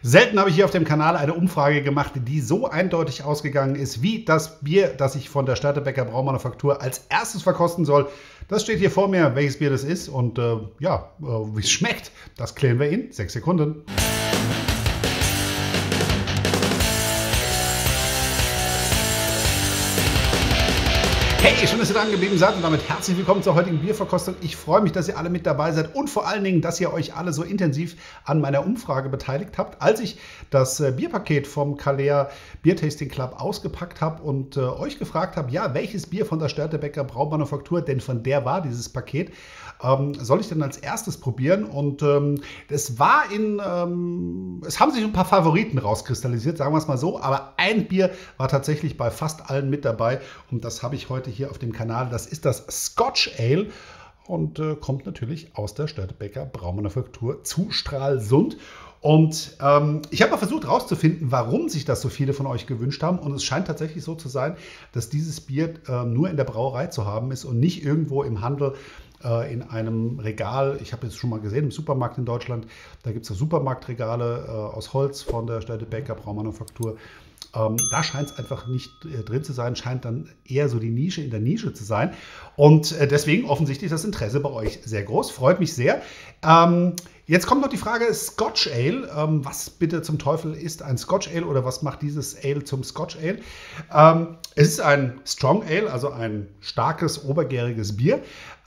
Selten habe ich hier auf dem Kanal eine Umfrage gemacht, die so eindeutig ausgegangen ist, wie das Bier, das ich von der Störtebeker Braumanufaktur als erstes verkosten soll. Das steht hier vor mir, welches Bier das ist und wie es schmeckt, das klären wir in 6 Sekunden. Hey, schön, dass ihr dran geblieben seid und damit herzlich willkommen zur heutigen Bierverkostung. Ich freue mich, dass ihr alle mit dabei seid und vor allen Dingen, dass ihr euch alle so intensiv an meiner Umfrage beteiligt habt, als ich das Bierpaket vom Kalea Biertasting Club ausgepackt habe und euch gefragt habe, ja, welches Bier von der Störtebeker Braumanufaktur, denn von der war dieses Paket, soll ich denn als erstes probieren? Und es haben sich ein paar Favoriten rauskristallisiert, sagen wir es mal so, aber ein Bier war tatsächlich bei fast allen mit dabei und das habe ich heute hier auf dem Kanal. Das ist das Scotch Ale und kommt natürlich aus der Störtebeker Braumanufaktur zu Stralsund. Und ich habe mal versucht herauszufinden, warum sich das so viele von euch gewünscht haben. Und es scheint tatsächlich so zu sein, dass dieses Bier nur in der Brauerei zu haben ist und nicht irgendwo im Handel in einem Regal. Ich habe jetzt schon mal gesehen im Supermarkt in Deutschland, da gibt es ja Supermarktregale aus Holz von der Störtebeker Braumanufaktur. Da scheint es einfach nicht drin zu sein, scheint dann eher so die Nische in der Nische zu sein. Und deswegen offensichtlich das Interesse bei euch sehr groß. Freut mich sehr. Jetzt kommt noch die Frage Scotch Ale. Was bitte zum Teufel ist ein Scotch Ale oder was macht dieses Ale zum Scotch Ale? Es ist ein Strong Ale, also ein starkes, obergäriges Bier,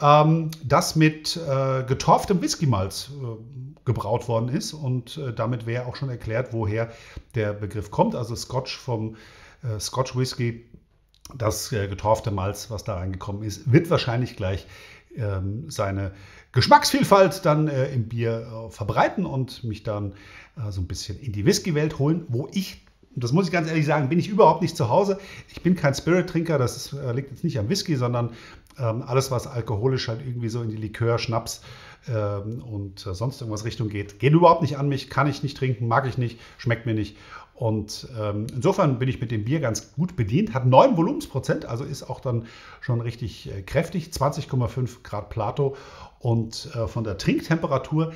das mit getorftem Whisky-Malz gebraut worden ist. Und damit wäre auch schon erklärt, woher der Begriff kommt. Also Scotch vom Scotch Whisky, das getorfte Malz, was da reingekommen ist, wird wahrscheinlich gleich seine Geschmacksvielfalt dann im Bier verbreiten und mich dann so ein bisschen in die Whisky-Welt holen, wo ich, das muss ich ganz ehrlich sagen, bin ich überhaupt nicht zu Hause. Ich bin kein Spirit-Trinker, liegt jetzt nicht am Whisky, sondern alles, was alkoholisch halt irgendwie so in die Likör, Schnaps und sonst irgendwas Richtung geht überhaupt nicht an mich, kann ich nicht trinken, mag ich nicht, schmeckt mir nicht. Und insofern bin ich mit dem Bier ganz gut bedient, hat 9 Volumensprozent, also ist auch dann schon richtig kräftig, 20,5 Grad Plato. Und von der Trinktemperatur,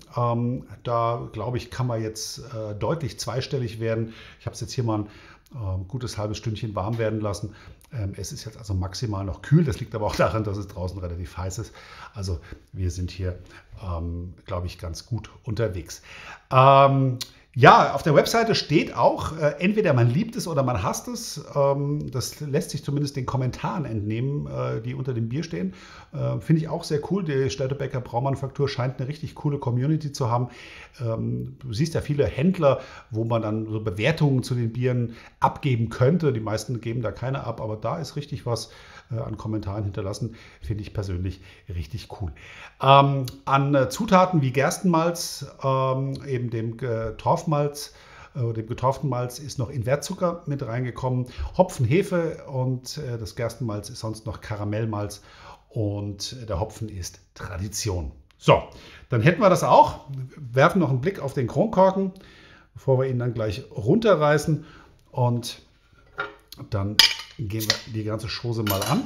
da glaube ich, kann man jetzt deutlich zweistellig werden. Ich habe es jetzt hier mal ein gutes halbes Stündchen warm werden lassen. Es ist jetzt also maximal noch kühl. Das liegt aber auch daran, dass es draußen relativ heiß ist. Also wir sind hier, glaube ich, ganz gut unterwegs. Ja, auf der Webseite steht auch, entweder man liebt es oder man hasst es. Das lässt sich zumindest den Kommentaren entnehmen, die unter dem Bier stehen. Finde ich auch sehr cool. Die Störtebeker Braumanufaktur scheint eine richtig coole Community zu haben. Du siehst ja viele Händler, wo man dann so Bewertungen zu den Bieren abgeben könnte. Die meisten geben da keine ab, aber da ist richtig was an Kommentaren hinterlassen. Finde ich persönlich richtig cool. An Zutaten wie Gerstenmalz, eben dem Torfmalz, dem getorften Malz ist noch Invertzucker mit reingekommen, Hopfen, Hefe und das Gerstenmalz ist sonst noch Karamellmalz und der Hopfen ist Tradition. So, dann hätten wir das auch. Werfen noch einen Blick auf den Kronkorken, bevor wir ihn dann gleich runterreißen und dann gehen wir die ganze Chose mal an.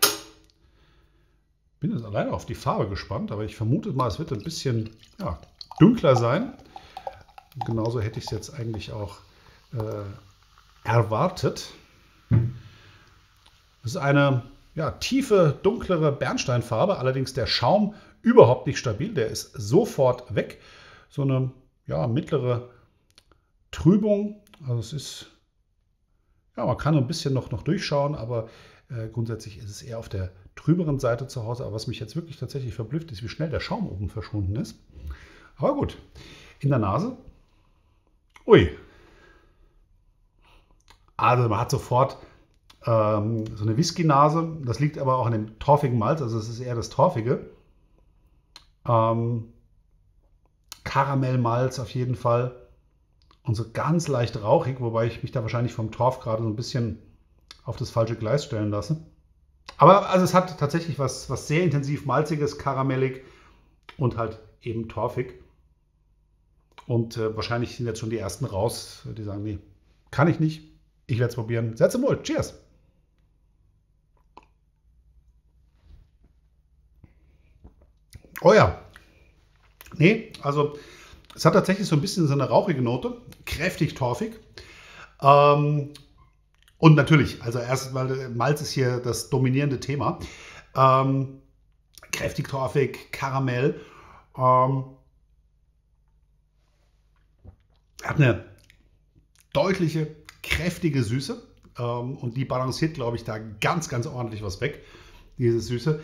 Bin jetzt alleine auf die Farbe gespannt, aber ich vermute mal, es wird ein bisschen dunkler sein. Genauso hätte ich es jetzt eigentlich auch erwartet. Es ist eine tiefe, dunklere Bernsteinfarbe, allerdings der Schaum überhaupt nicht stabil. Der ist sofort weg. So eine mittlere Trübung. Also es ist, man kann ein bisschen noch durchschauen, aber grundsätzlich ist es eher auf der trüberen Seite zu Hause. Aber was mich jetzt wirklich tatsächlich verblüfft, ist, wie schnell der Schaum oben verschwunden ist. Aber gut, in der Nase. Ui. Also man hat sofort so eine Whisky-Nase. Das liegt aber auch an dem torfigen Malz, also es ist eher das Torfige. Karamellmalz auf jeden Fall. Und so ganz leicht rauchig, wobei ich mich da wahrscheinlich vom Torf gerade so ein bisschen auf das falsche Gleis stellen lasse. Aber also es hat tatsächlich was sehr intensiv malziges, karamellig und halt eben torfig. Und wahrscheinlich sind jetzt schon die ersten raus, die sagen, nee, kann ich nicht. Ich werde es probieren. Sehr zum Wohl. Cheers. Oh ja. Nee, also Es hat tatsächlich so ein bisschen so eine rauchige Note, kräftig torfig. Und natürlich, also erstmal, Malz ist hier das dominierende Thema. Kräftig torfig, Karamell. Hat eine deutliche, kräftige Süße. Und die balanciert, glaube ich, da ganz, ganz ordentlich was weg, diese Süße.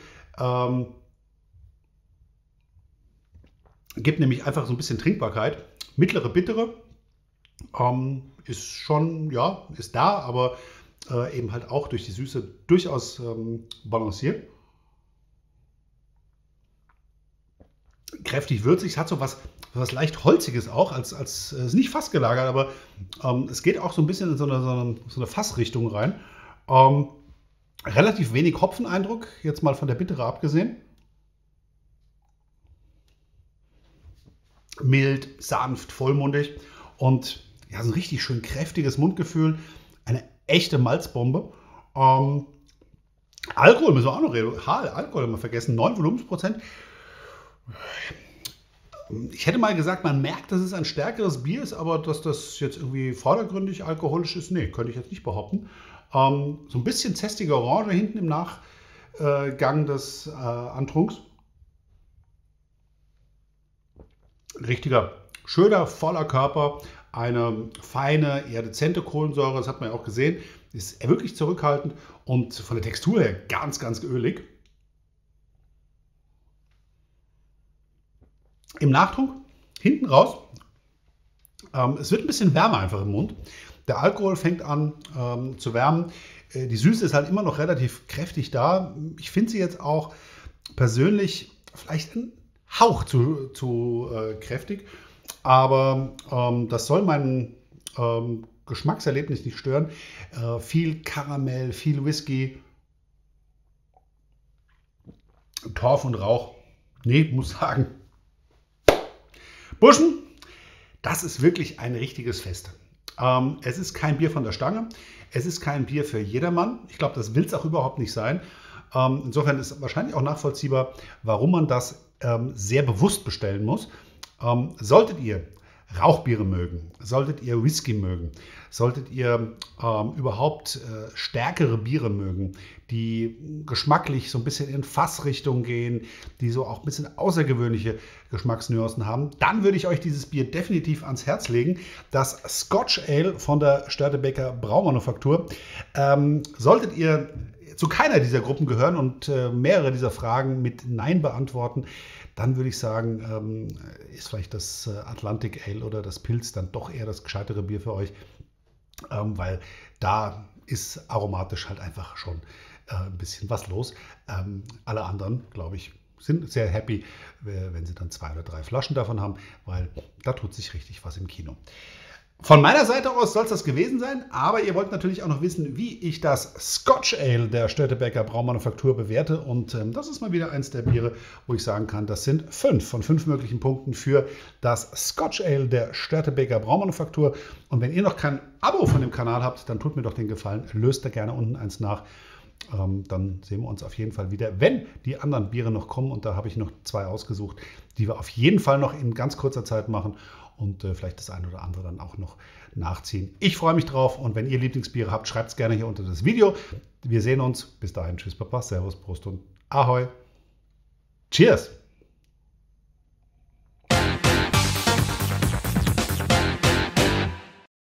Gibt nämlich einfach so ein bisschen Trinkbarkeit. Mittlere Bittere ist schon, ja, ist da, aber eben halt auch durch die Süße durchaus balanciert. Kräftig würzig, es hat so was leicht Holziges auch, als ist nicht fast gelagert, aber es geht auch so ein bisschen in so eine Fassrichtung rein. Relativ wenig Hopfeneindruck, jetzt mal von der Bittere abgesehen. Mild, sanft, vollmundig und ja, so ein richtig schön kräftiges Mundgefühl. Eine echte Malzbombe. Alkohol müssen wir auch noch reden. Alkohol haben wir vergessen. 9 Volumensprozent. Ich hätte mal gesagt, man merkt, dass es ein stärkeres Bier ist, aber dass das jetzt irgendwie vordergründig alkoholisch ist, nee, könnte ich jetzt nicht behaupten. So ein bisschen zästige Orange hinten im Nachgang des Antrunks. Richtiger, schöner, voller Körper, eine feine, eher dezente Kohlensäure, das hat man ja auch gesehen, ist wirklich zurückhaltend und von der Textur her ganz, ganz ölig. Im Nachtrunk, hinten raus, es wird ein bisschen wärmer einfach im Mund. Der Alkohol fängt an zu wärmen. Die Süße ist halt immer noch relativ kräftig da. Ich finde sie jetzt auch persönlich vielleicht ein Hauch zu kräftig, aber das soll mein Geschmackserlebnis nicht stören. Viel Karamell, viel Whisky, Torf und Rauch. Nee, muss sagen, Burschen, das ist wirklich ein richtiges Fest. Es ist kein Bier von der Stange, es ist kein Bier für jedermann. Ich glaube, das will es auch überhaupt nicht sein. Insofern ist wahrscheinlich auch nachvollziehbar, warum man das sehr bewusst bestellen muss. Solltet ihr Rauchbiere mögen, solltet ihr Whisky mögen, solltet ihr überhaupt stärkere Biere mögen, die geschmacklich so ein bisschen in Fassrichtung gehen, die so auch ein bisschen außergewöhnliche Geschmacksnuancen haben, dann würde ich euch dieses Bier definitiv ans Herz legen. Das Scotch Ale von der Störtebeker Braumanufaktur. Solltet ihr zu keiner dieser Gruppen gehören und mehrere dieser Fragen mit Nein beantworten, dann würde ich sagen, ist vielleicht das Atlantic Ale oder das Pils dann doch eher das gescheitere Bier für euch, weil da ist aromatisch halt einfach schon ein bisschen was los. Alle anderen, glaube ich, sind sehr happy, wenn sie dann 2 oder 3 Flaschen davon haben, weil da tut sich richtig was im Kino. Von meiner Seite aus soll es das gewesen sein, aber ihr wollt natürlich auch noch wissen, wie ich das Scotch Ale der Störtebeker Braumanufaktur bewerte. Und das ist mal wieder eins der Biere, wo ich sagen kann, das sind 5 von 5 möglichen Punkten für das Scotch Ale der Störtebeker Braumanufaktur. Und wenn ihr noch kein Abo von dem Kanal habt, dann tut mir doch den Gefallen, löst da gerne unten eins nach. Dann sehen wir uns auf jeden Fall wieder, wenn die anderen Biere noch kommen. Und da habe ich noch 2 ausgesucht, die wir auf jeden Fall noch in ganz kurzer Zeit machen. Und vielleicht das eine oder andere dann auch noch nachziehen. Ich freue mich drauf und wenn ihr Lieblingsbiere habt, schreibt es gerne hier unter das Video. Wir sehen uns. Bis dahin. Tschüss, Papa. Servus, Prost und Ahoi. Cheers.